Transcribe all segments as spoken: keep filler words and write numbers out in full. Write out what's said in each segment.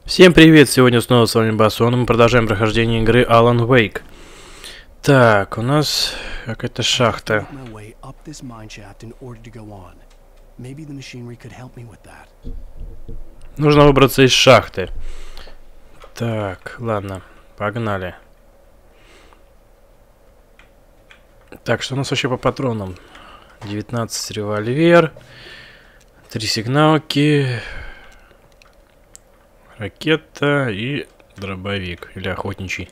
Всем привет! Сегодня снова с вами Басон, и мы продолжаем прохождение игры Alan Wake. Так, у нас какая-то шахта. Нужно выбраться из шахты. Так, ладно, погнали. Так, что у нас вообще по патронам? девятнадцать револьвер, три сигналки, ракета и дробовик, или охотничий.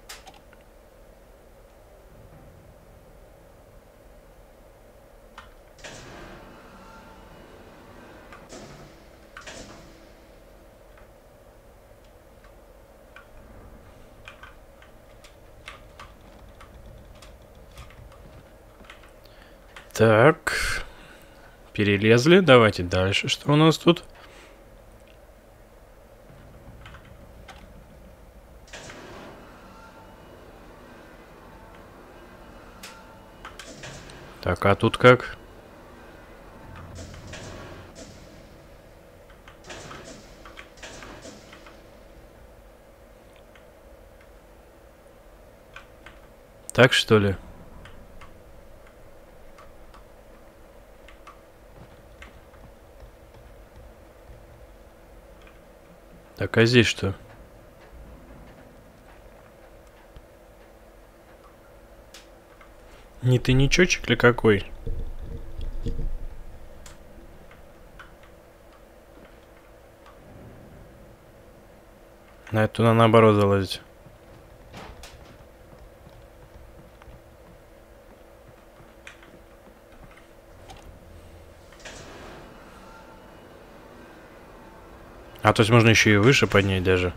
Так, перелезли, давайте дальше. Что у нас тут? Так, а тут как? Так, что ли? Так, а здесь что? Не тайничочек ли какой? На эту надо наоборот залазить. А, то есть можно еще и выше поднять даже.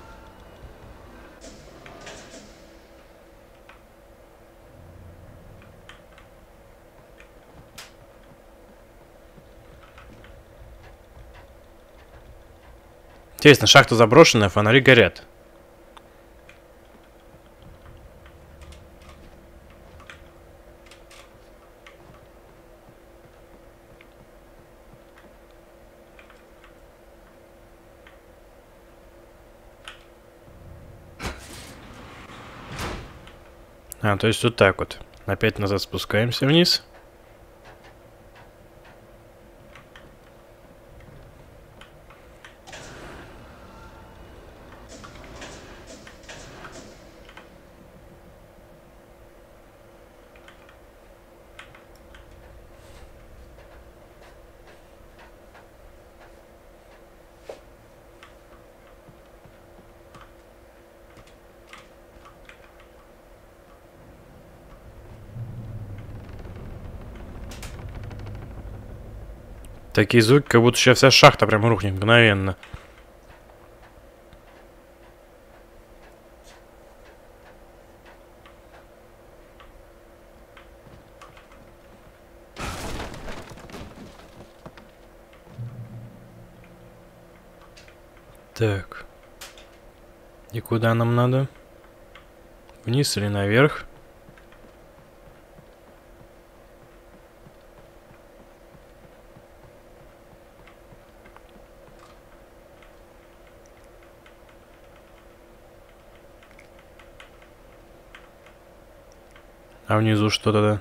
Интересно, шахта заброшенная, фонари горят. А, то есть вот так вот. Опять назад спускаемся вниз. Такие звуки, как будто сейчас вся шахта прям рухнет мгновенно. Так. И куда нам надо? Вниз или наверх? А внизу что тогда?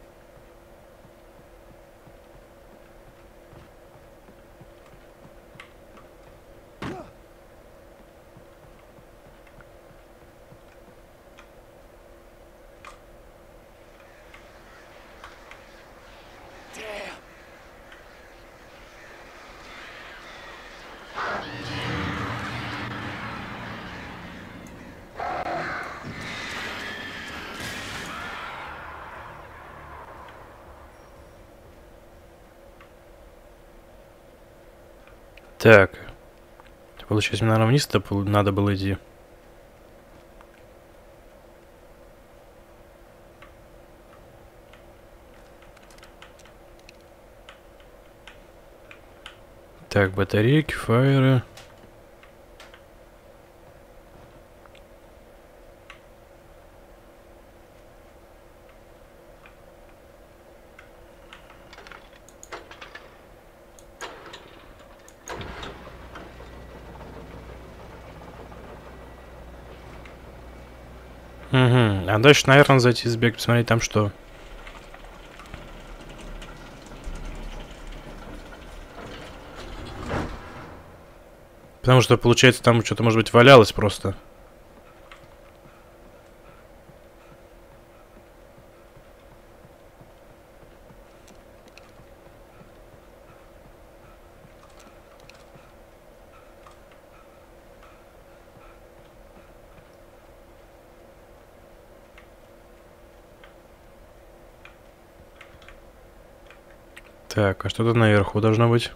Так. Получается, мне, наверное, вниз-то надо было идти. Так, батарейки, фаеры. Угу. А дальше, наверное, зайти сбегать, посмотреть там что. Потому что, получается, там что-то, может быть, валялось просто. Так, а что-то наверху должно быть.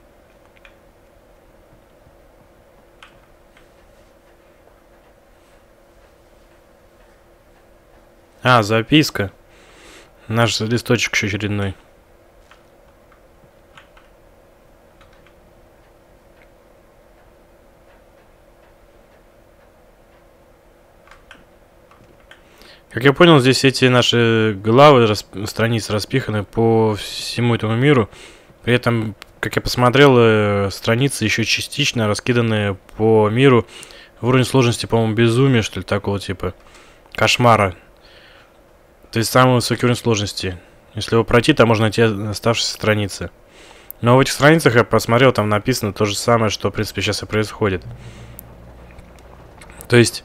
А, записка. Наш листочек еще очередной. Как я понял, здесь эти наши главы, расп... страницы распиханы по всему этому миру. При этом, как я посмотрел, э, страницы еще частично раскиданы по миру в уровне сложности, по-моему, безумия, что ли, такого типа. Кошмара. То есть самый высокий уровень сложности. Если его пройти, там можно найти оставшиеся страницы. Но в этих страницах я посмотрел, там написано то же самое, что, в принципе, сейчас и происходит. То есть...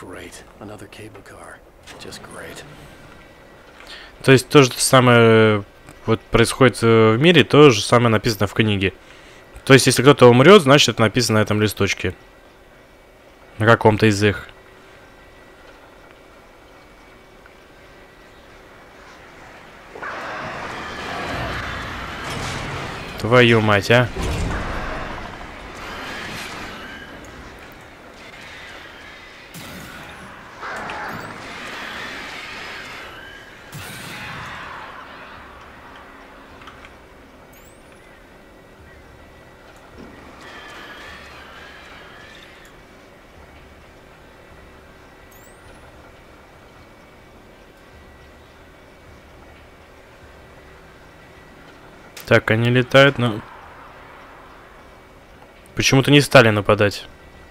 То есть то же самое вот происходит в мире, то же самое написано в книге. То есть если кто-то умрет, значит это написано на этом листочке. На каком-то из их. Твою мать, а. Так, они летают, но... Почему-то не стали нападать.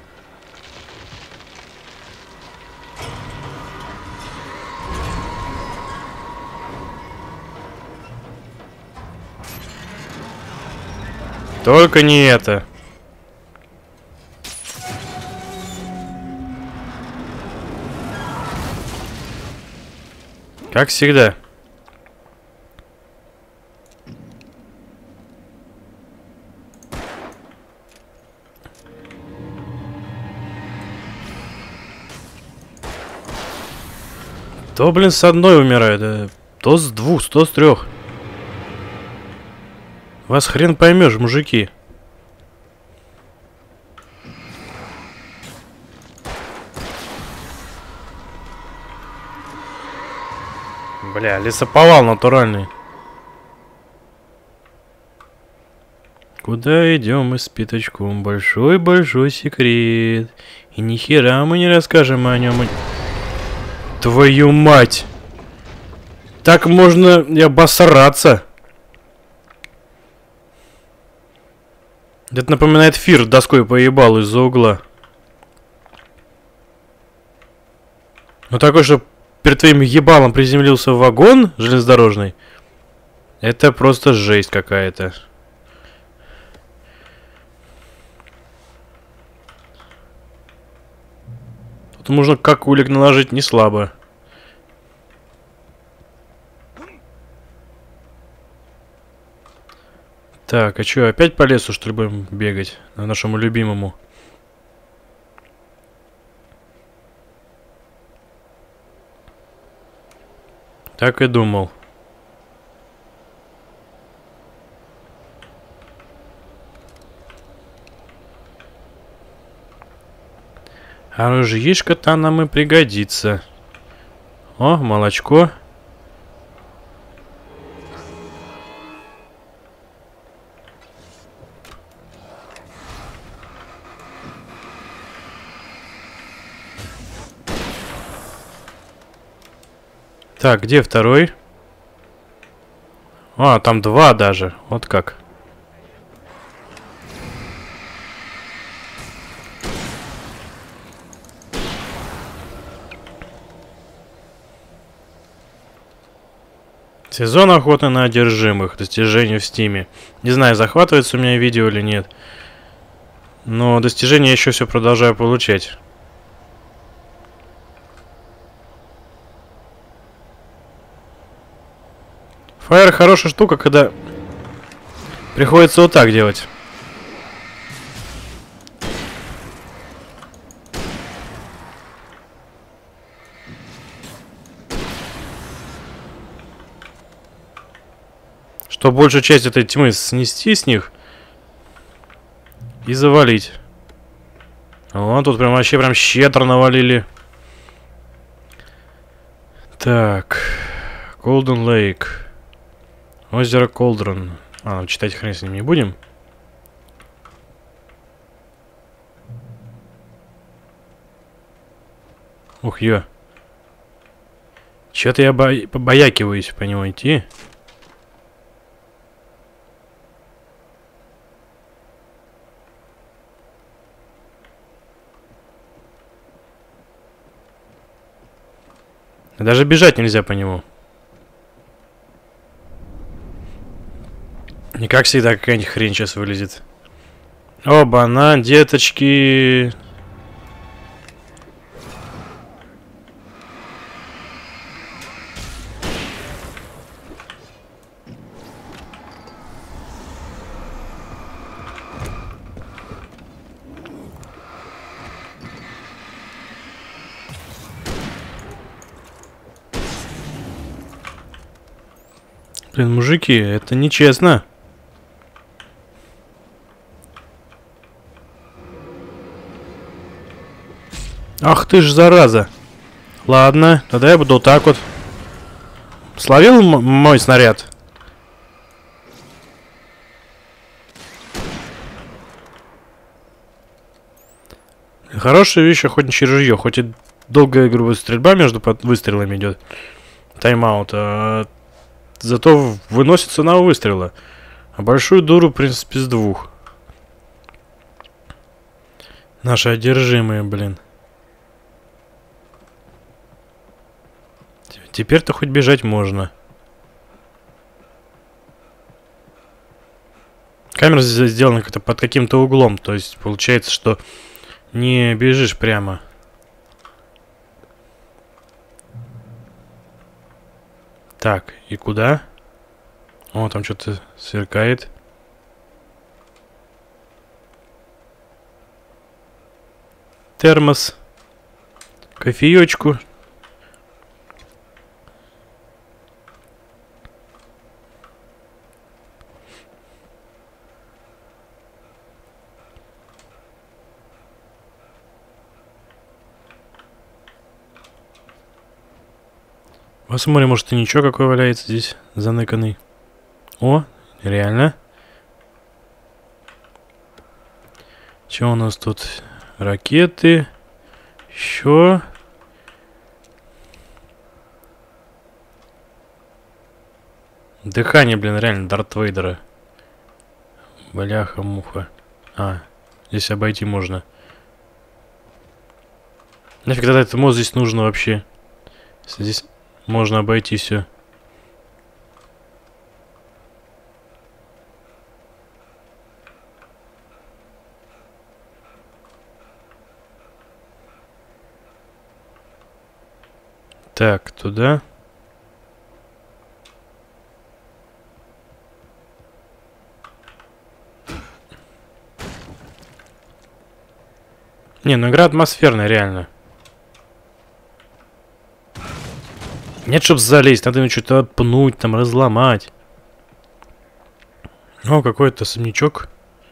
Только не это. Как всегда. То, блин, с одной умирает, а то с двух, то с трех. Вас хрен поймешь, мужики. Бля, лесоповал натуральный. Куда идем мы с пятачком? Большой-большой секрет. И ни хера мы не расскажем о нем. Твою мать! Так можно и обосраться. Это напоминает Фир доской поебал из-за угла. Ну такой, что перед твоим ебалом приземлился вагон железнодорожный. Это просто жесть какая-то. Тут можно как улик наложить не слабо. Так, а чё, опять по лесу, что ли, будем бегать? На нашему любимому. Так и думал. Оружишко-то нам и пригодится. О, молочко. Так, где второй? А, там два даже. Вот как. Сезон охоты на одержимых. Достижения в стиме. Не знаю, захватывается у меня видео или нет. Но достижения я еще все продолжаю получать. Фаер хорошая штука, когда приходится вот так делать. Чтобы большую часть этой тьмы снести с них и завалить. Вон тут прям вообще прям щедро навалили. Так. Golden Lake. Озеро Колдрон. А, ну, читать хрен с ним не будем. Ух, ё. Чё-то я бо побоякиваюсь по нему идти. Даже бежать нельзя по нему. Не как всегда какая-нибудь хрень сейчас вылезет. Оба-на, деточки. Блин, мужики, это нечестно. Ах ты ж зараза. Ладно, тогда я буду вот так вот. Словил мой снаряд? Хорошая вещь, охотничье ружье. Хоть и долгая, грубая стрельба между выстрелами идет. Тайм-аут. А зато выносит цена у выстрела. А большую дуру, в принципе, с двух. Наши одержимые, блин. Теперь-то хоть бежать можно. Камера здесь сделана как-то под каким-то углом. То есть получается, что не бежишь прямо. Так, и куда? О, там что-то сверкает. Термос. Кофеечку. Посмотрим, может и ничего какой валяется здесь заныканный. О, реально. Что у нас тут? Ракеты. Еще. Дыхание, блин, реально Дарт Вейдера. Бляха-муха. А, здесь обойти можно. Нафиг тогда этот мост здесь нужно вообще? Если здесь можно обойти все. Так, туда. Не, ну игра атмосферная, реально. Нет, чтоб залезть, надо ему что-то пнуть, там, разломать. О, какой-то особнячок.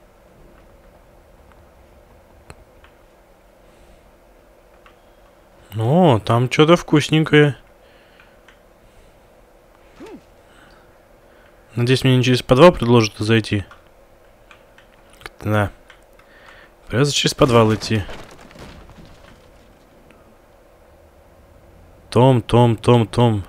О, там что-то вкусненькое. Надеюсь, мне не через подвал предложат зайти. Да. Придется через подвал идти. Том, Том, Том, Том.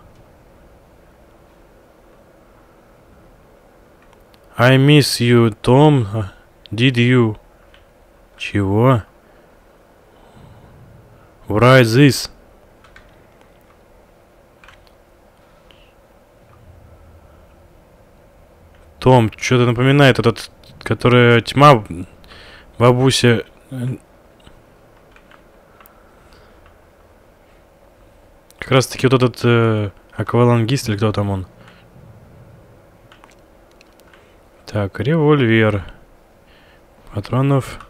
I miss you, Tom. Did you? Чего? Write this. Том, что-то напоминает этот, которая тьма, бабуся. Как раз таки вот этот э, аквалангист или кто там он. Так, револьвер. Патронов.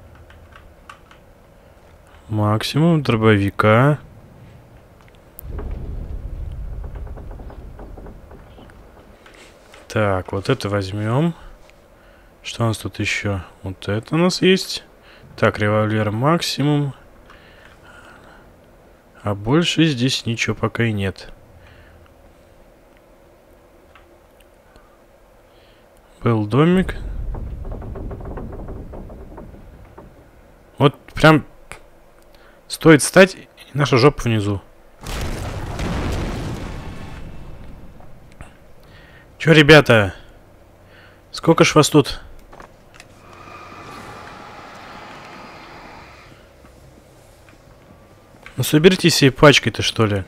Максимум дробовика. Так, вот это возьмем. Что у нас тут еще? Вот это у нас есть. Так, револьвер максимум. А больше здесь ничего пока и нет. Был домик. Вот прям стоит встать, и наша жопа внизу. Чё, ребята? Сколько ж вас тут? Ну соберитесь всей пачкой-то, что ли?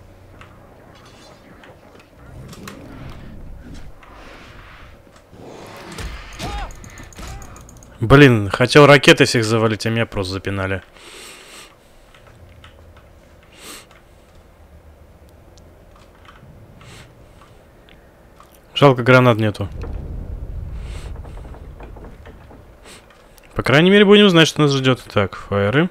Блин, хотел ракеты всех завалить, а меня просто запинали. Жалко, гранат нету. По крайней мере, будем знать, что нас ждет. Так, фаеры.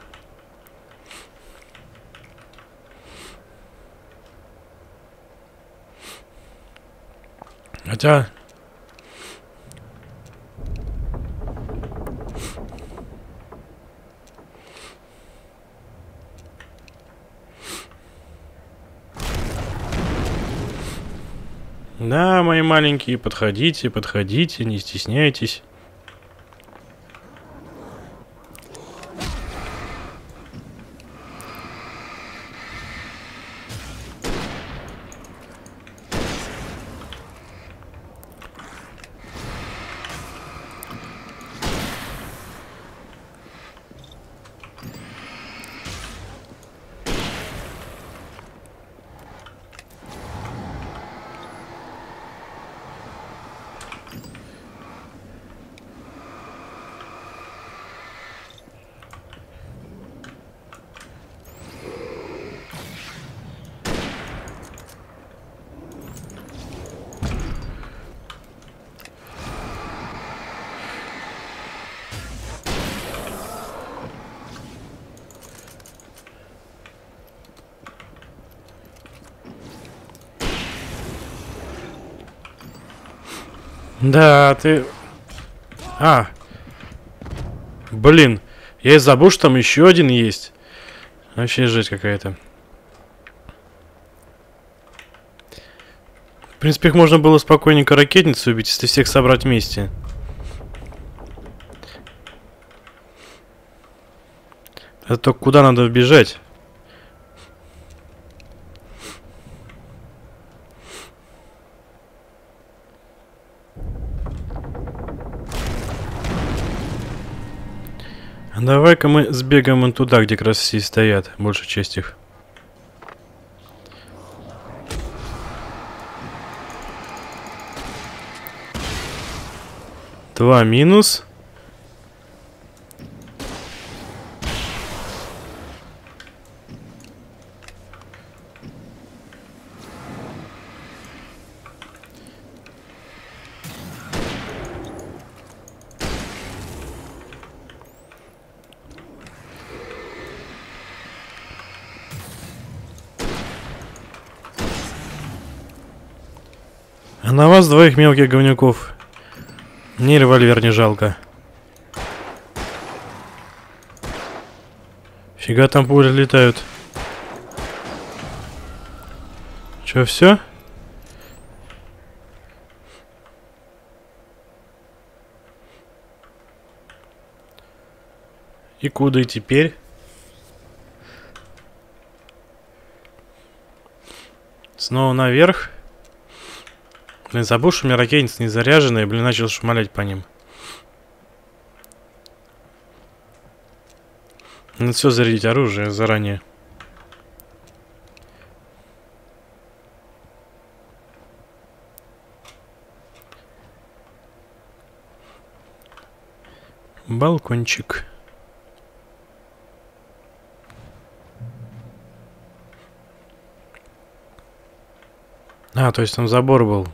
Хотя... Да, мои маленькие, подходите, подходите, не стесняйтесь. Да, ты... А! Блин, я и забыл, что там еще один есть. Вообще жесть какая-то. В принципе, их можно было спокойненько ракетницей убить, если всех собрать вместе. Это только куда надо бежать? Давай-ка мы сбегаем вон туда, где как раз все стоят, большая часть их. Два минус. А на вас двоих мелких говнюков мне револьвер не жалко. Фига там пули летают. Чё, все? И куда и теперь? Снова наверх. Блин, забыл, что у меня ракетница не заряженная, блин, начал шмалять по ним. Надо все зарядить оружие заранее. балкончик. А, то есть там забор был.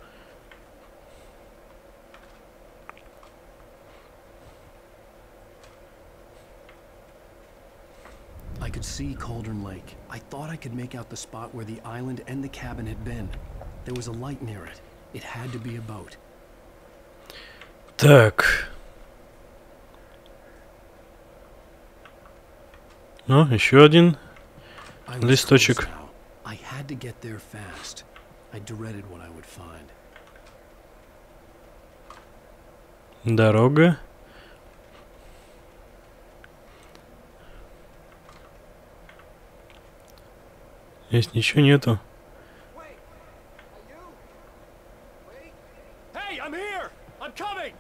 I could see Cauldron Lake. I thought I could make out the spot where the island and the cabin had been. There was a light near it. It had to be a boat. Так. Ну, еще один листочек. I had to get there fast. I dreaded what I would find. Дорога. Здесь ничего нету. Hey, I'm here. I'm coming.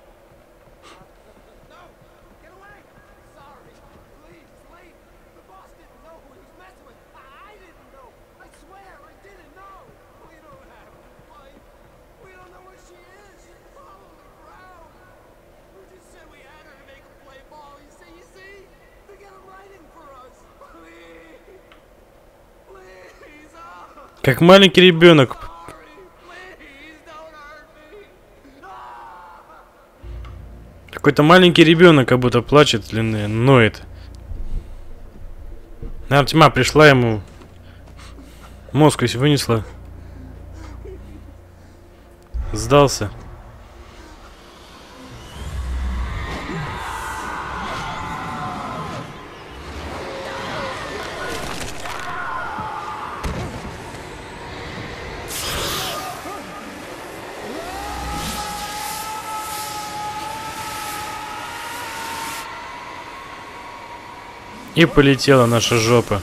Как маленький ребенок. Какой-то маленький ребенок как будто плачет, блин, ноет. Наверное, тьма пришла ему. Мозг весь вынесла. Сдался. И полетела наша жопа.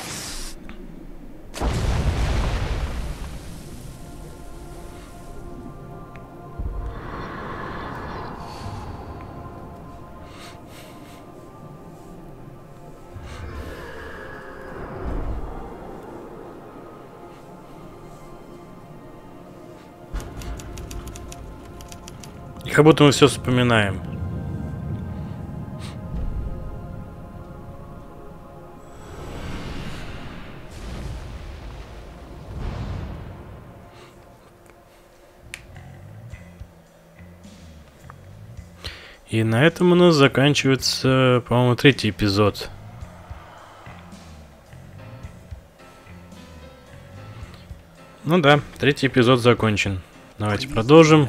И как будто мы все вспоминаем. И на этом у нас заканчивается, по-моему, третий эпизод. Ну да, третий эпизод закончен. Давайте продолжим.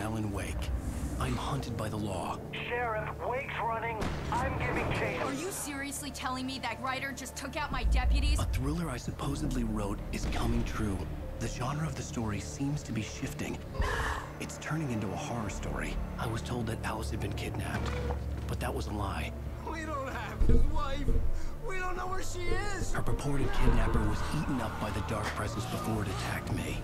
A thriller I supposedly wrote is coming true. The genre of the story seems to be shifting. It's turning into a horror story. I was told that Alice had been kidnapped, but that was a lie. We don't have his wife. We don't know where she is. Her purported kidnapper was eaten up by the dark presence before it attacked me.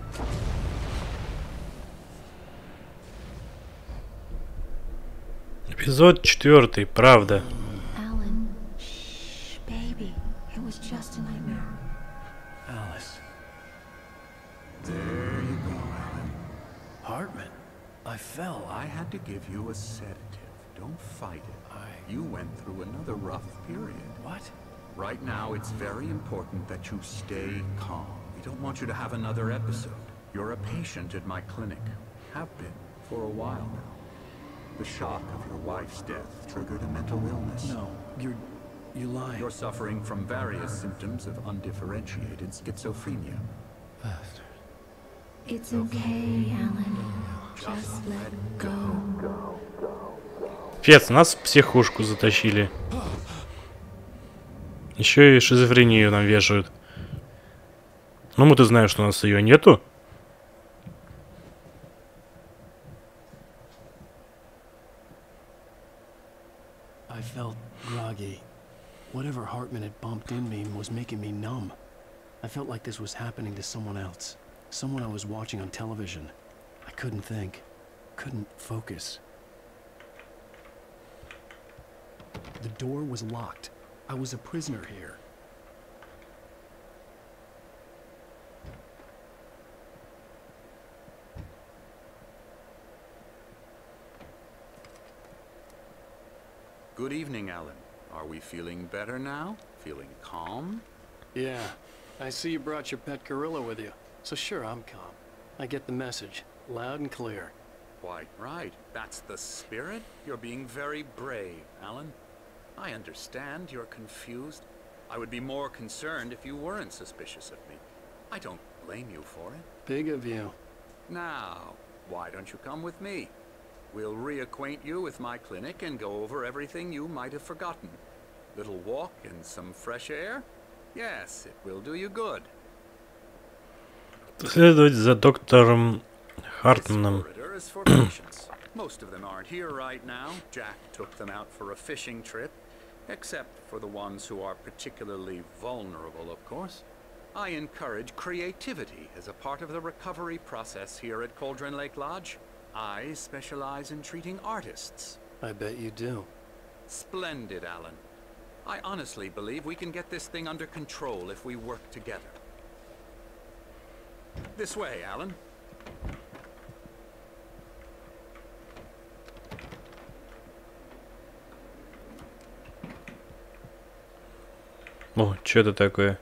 Эпизод четвертый. Правда. Alan, shh, baby. It was just a nightmare. Alice. There you go, Alan. Hartman. I fell. I had to give you a sedative. Don't fight it. I... You went through another rough period. What? Right now, it's very important that you stay calm. We don't want you to have another episode. You're a patient at my clinic. Have been for a while now. The shock of your wife's death triggered a mental illness. No, you're... you lying. You're suffering from various symptoms of undifferentiated schizophrenia. It's okay, Alan. Just let go. Фец, нас в психушку затащили. Еще и шизофрению нам вешают. Ну, мы-то знаем, что у нас ее нету. I felt groggy. Whatever Hartman had bumped in me was making me numb. I felt like this was happening to someone else. Someone I was watching on television. I couldn't think. Couldn't focus. The door was locked. I was a prisoner here. Good evening, Alan. Are we feeling better now? Feeling calm? Yeah. I see you brought your pet gorilla with you. So sure, I'm calm. I get the message. Loud and clear. Quite right. That's the spirit. You're being very brave, Alan. I understand you're confused. I would be more concerned if you weren't suspicious of me. I don't blame you for it. Big of you. Now, why don't you come with me? We'll reacquaint you with my clinic and go over everything you might have forgotten. Little walk and some fresh air? Yes, it will do you good. Следовать за доктором This Хартманом. corridor is for patients. Most of them aren't here right now. Jack took them out for a fishing trip, except for the ones who are particularly vulnerable, of course. I encourage creativity as a part of the recovery process here at Cauldron Lake Lodge. I specialize in treating artists. I bet you do. Splendid, Alan. I honestly believe we can get this thing under control if we work together. This way, Alan. О, что это такое?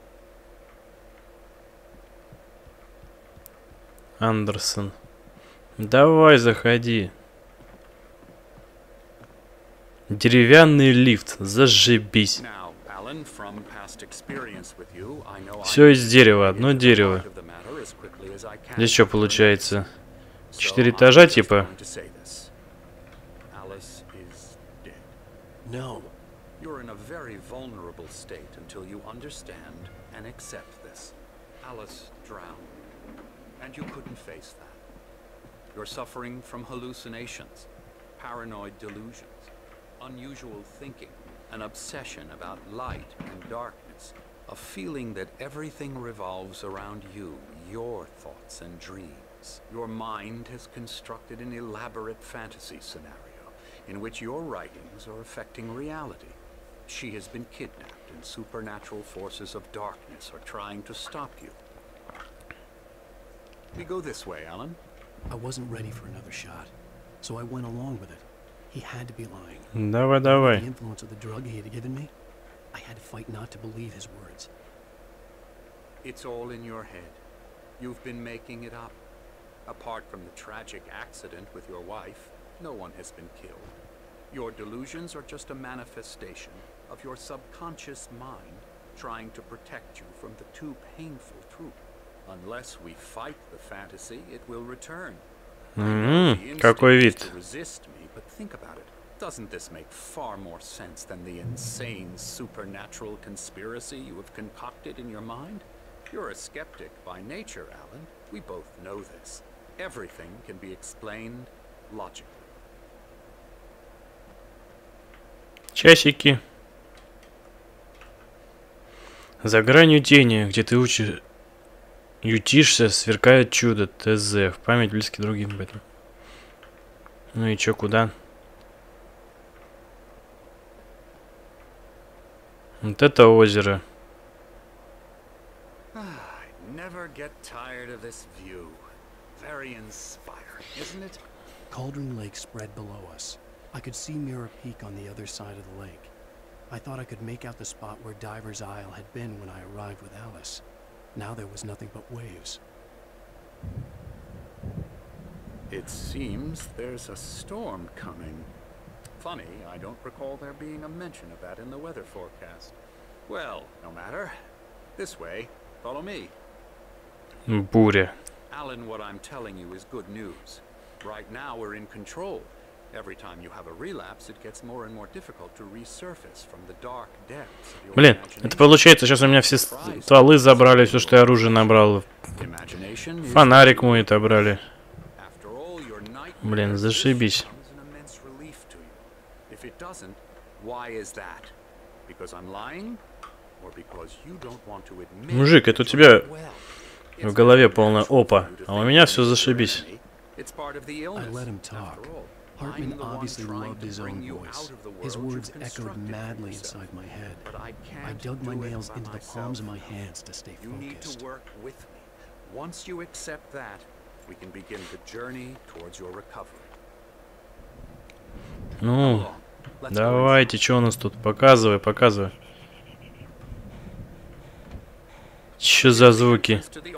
Андерсон. Давай, заходи. Деревянный лифт. Зажибись. Now, Alan, from past experience with you, I know I Все из дерева, одно can get to the дерево. heart of the matter as quickly as I can. Здесь что получается? So Четыре I'm этажа just типа? going to say this. Alice is dead. No. You're in a very vulnerable state until you understand and accept this. Alice drowned, and you couldn't face that. You're suffering from hallucinations, paranoid delusions, unusual thinking, an obsession about light and darkness, a feeling that everything revolves around you, your thoughts and dreams. Your mind has constructed an elaborate fantasy scenario in which your writings are affecting reality. She has been kidnapped, and supernatural forces of darkness are trying to stop you. We go this way, Alan. I wasn't ready for another shot, so I went along with it. He had to be lying. Давай, The давай. influence of the drug he had given me, I had to fight not to believe his words. It's all in your head. You've been making it up. Apart from the tragic accident with your wife, no one has been killed. Your delusions are just a manifestation of your subconscious mind trying to protect you from the too painful truth. Unless we fight the fantasy, it will return. М, какой вид. To resist me, but think about it. Doesn't this make far more sense than the insane supernatural conspiracy you have concocted in your mind? You're a skeptic by nature, Alan. We both know this. Everything can be explained logically. Часики. За гранью тени, где ты учишь... ютишься, сверкает чудо. ТЗ. В память близких другим об этом. Ну и чё, куда? Вот это озеро. I never get tired of this view. Very inspiring, isn't it? Cauldron Lake spread below us. I could see Mirror Peak on the other side of the lake. I thought I could make out the spot where Diver's Isle had been when I arrived with Alice. Now there was nothing but waves. It seems there's a storm coming. Funny, I don't recall there being a mention of that in the weather forecast. Well, no matter. This way. Follow me. Буря. Alan, what I'm telling you is good news. Right now we're in control. Every time you have a relapse, it gets more and more difficult to resurface from the dark depths of your Блин, это imagination. получается, сейчас у меня все стволы забрали, все, что я оружие набрал. Imagination is- Фонарик мой отобрали. After all, your nightmares, Блин, зашибись. this becomes an immense relief to you. If it doesn't, why is that? Because I'm lying? Or because you don't want to admit Мужик, это у that тебя you're well? в It's голове very полная natural опа, for you to а у think меня that все you're зашибись. enemy. It's part of the I illness, let him after talk. all. Hartman I'm the one obviously trying loved to his bring own you voice. out of the His world words you've echoed constructed for madly yourself. inside my head. But I I can't dug my do it nails by into the myself palms of my now. hands to stay You need focused. to work with me. Once you accept that, we can begin the journey towards your recovery. Ну, Давайте, что у нас тут? Показывай, показывай. Что за звуки?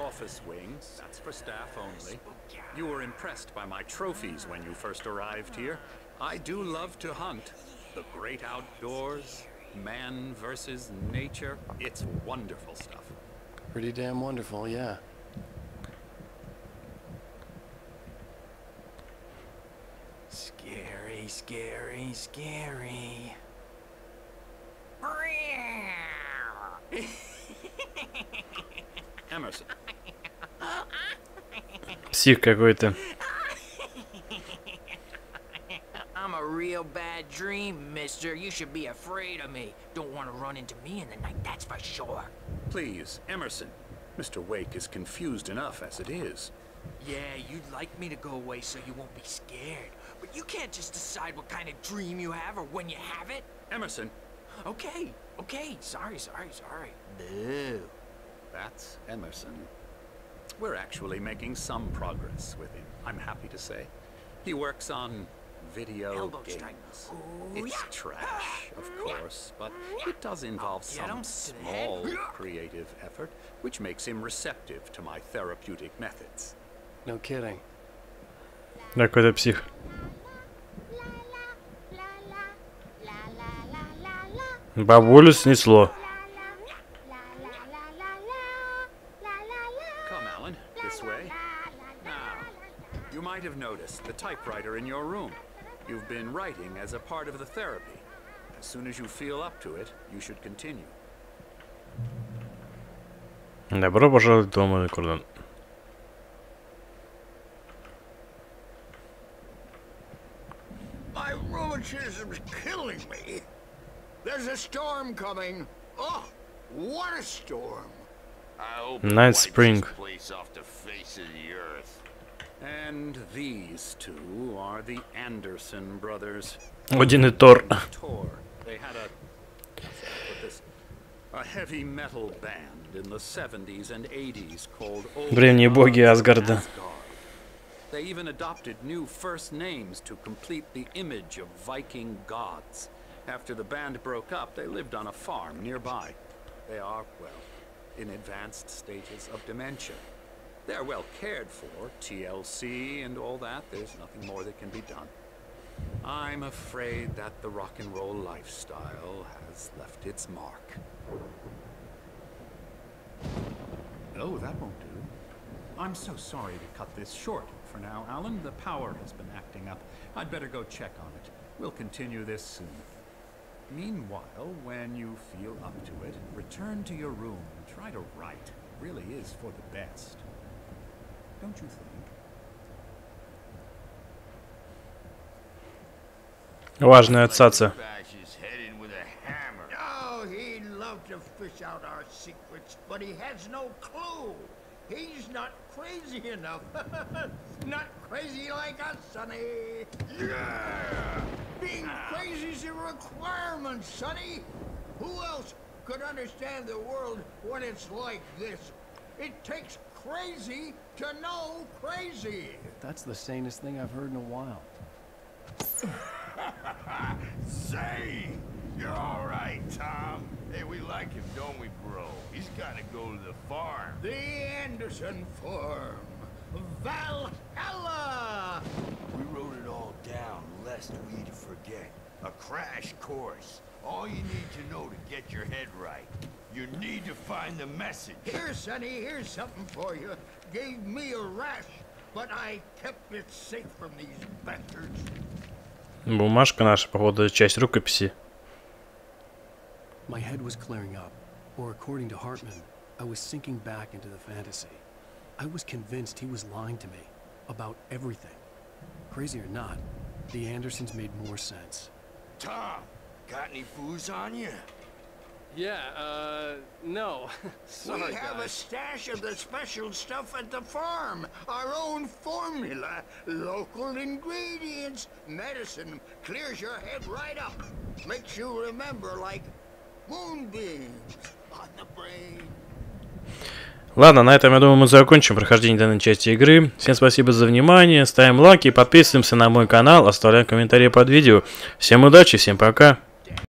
You were impressed by my trophies when you first arrived here. I do love to hunt. The great outdoors, man versus nature. It's wonderful stuff. Pretty damn wonderful, yeah. Scary, scary, scary. Emerson. Псих какой-то. I'm a real bad dream, mister. You should be afraid of me. Don't want to run into me in the night, that's for sure. Please, Emerson. Mister Wake is confused enough as it is. Yeah, you'd like me to go away so you won't be scared. But you can't just decide what kind of dream you have or when you have it. Emerson. Okay, okay. Sorry, sorry, sorry. Boo. That's Emerson. We're actually making some progress with him, I'm happy to say. He works on video Elbow games. strike. It's yeah. trash, of course, but it does involve some small creative effort, which makes him receptive to my therapeutic methods. No kidding. Какой-то псих. Бабулю снесло. Come, Alan, this way. Now, you might have noticed the typewriter in your room. You've been writing as a part of the therapy. As soon as you feel up to it, you should continue. Добро пожаловать дома, Кордон. My rheumatism's killing me. There's a storm coming. Oh, what a storm! I hope Night Spring. place off the face of the earth. And these two are the Anderson brothers. Один и Тор. Tor. They had a, how should I put this? A heavy metal band in the seventies and eighties called Old Древние боги Асгарда. They even adopted new first names to complete the image of Viking gods. After the band broke up, they lived on a farm nearby. They are, well, in advanced stages of dementia. They're well cared for, T L C and all that. There's nothing more that can be done. I'm afraid that the rock and roll lifestyle has left its mark. Oh, that won't do. I'm so sorry to cut this short for now, Alan. The power has been acting up. I'd better go check on it. We'll continue this soon. Meanwhile, when you feel up to it, return to your room and try to write. It really is for the best. Don't you think? Важная цаца. Bash his head in with a hammer. Oh, he'd love to fish out our secrets, but he has no clue. He's not crazy enough. Not crazy like us, Sonny. Yeah! Being crazy's a requirement, Sonny. Who else could understand the world when it's like this? It takes crazy to know crazy. That's the sanest thing I've heard in a while. Say, you're all right, Tom. Hey, we like him, don't we, bro? He's gotta go to the farm. The Anderson Farm. Valhalla! We wrote it all down, lest we'd forget. A crash course. All you need to know to get your head right. You need to find the message. Here, Sonny, here's something for you. Gave me a rash, but I kept it safe from these bastards. Бумажка наша, походу, часть рукописи. My head was clearing up, or according to Hartman, I was sinking back into the fantasy. I was convinced he was lying to me about everything. Crazy or not, the Andersons made more sense. Tom, got any booze on you? Yeah, uh, no. Sorry, we have guys. a stash of the special stuff at the farm. Our own formula. Local ingredients. Medicine clears your head right up. Makes you remember like moonbeams on the brain. Ладно, на этом, я думаю, мы закончим прохождение данной части игры. Всем спасибо за внимание, ставим лайки, подписываемся на мой канал, оставляем комментарии под видео. Всем удачи, всем пока.